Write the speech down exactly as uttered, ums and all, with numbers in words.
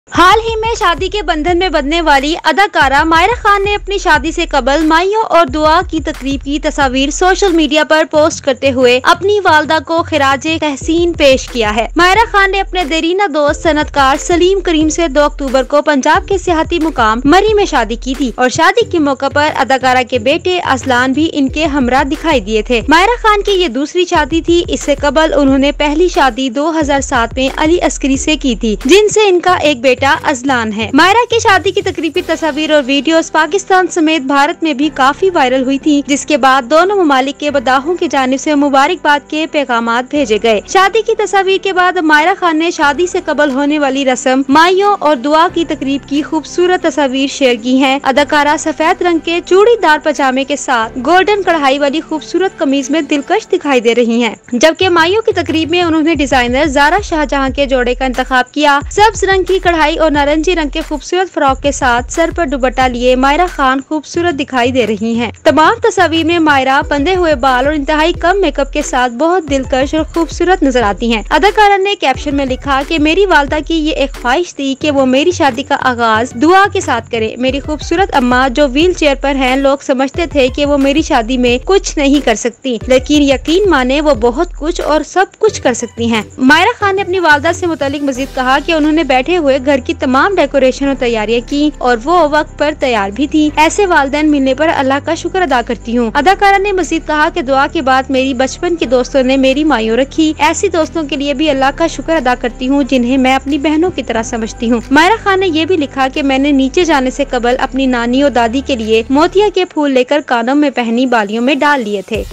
हाल ही में शादी के बंधन में बंधने वाली अदाकारा मायरा खान ने अपनी शादी से कबल माइयों और दुआ की तकरीब की तस्वीर सोशल मीडिया पर पोस्ट करते हुए अपनी वालदा को खिराजे तहसीन पेश किया है। मायरा खान ने अपने देरीना दोस्त सनतकार सलीम करीम से दो अक्टूबर को पंजाब के सियाहती मुकाम मरी में शादी की थी और शादी के मौके पर अदाकारा के बेटे असलान भी इनके हमरा दिखाई दिए थे। मायरा खान की ये दूसरी शादी थी। इससे कबल उन्होंने पहली शादी दो हजार सात में अली अस्करी से की थी, जिनसे इनका एक बेटा अजलान है। मायरा की शादी की तकरीबी तस्वीर और वीडियोस पाकिस्तान समेत भारत में भी काफी वायरल हुई थी, जिसके बाद दोनों ममालिक के बदाहों की जानिब से मुबारकबाद के पैगामात भेजे गए। शादी की तस्वीर के बाद मायरा खान ने शादी से कबल होने वाली रस्म माइयों और दुआ की तकरीब की खूबसूरत तस्वीर शेयर की है। अदाकारा सफेद रंग के चूड़ीदार पजामे के साथ गोल्डन कढ़ाई वाली खूबसूरत कमीज में दिलकश दिखाई दे रही हैं, जबकि माइयों की तकरीब में उन्होंने डिजाइनर ज़ारा शाहजहां के जोड़े का इंतखाब किया। सब्ज रंग की कढ़ाई और नारंगी रंग के खूबसूरत फ्रॉक के साथ सर पर दुपट्टा लिए मायरा खान खूबसूरत दिखाई दे रही हैं। तमाम तस्वीर में मायरा बंधे हुए बाल और इंतहाई कम मेकअप के साथ बहुत दिलकश और खूबसूरत नजर आती हैं। अदाकारा ने कैप्शन में लिखा कि मेरी वालदा की ये एक ख्वाहिश थी कि वो मेरी शादी का आगाज दुआ के साथ करे। मेरी खूबसूरत अम्मा जो व्हील चेयर पर हैं, लोग समझते थे कि वो मेरी शादी में कुछ नहीं कर सकती, लेकिन यकीन माने वो बहुत कुछ और सब कुछ कर सकती हैं। मायरा खान ने अपनी वालदा से मुतालिक मजीद कहा कि उन्होंने बैठे हुए घर की तमाम डेकोरेशन और तैयारियां की और वो वक्त पर तैयार भी थी। ऐसे वालिदैन मिलने पर अल्लाह का शुक्र अदा करती हूँ। अदाकारा ने मजीद कहा कि दुआ के बाद मेरी बचपन के दोस्तों ने मेरी मायूं रखी। ऐसी दोस्तों के लिए भी अल्लाह का शुक्र अदा करती हूँ जिन्हें मैं अपनी बहनों की तरह समझती हूँ। मायरा खान ने ये भी लिखा कि मैंने नीचे जाने से कबल अपनी नानी और दादी के लिए मोतिया के फूल लेकर कानों में पहनी बालियों में डाल लिए थे।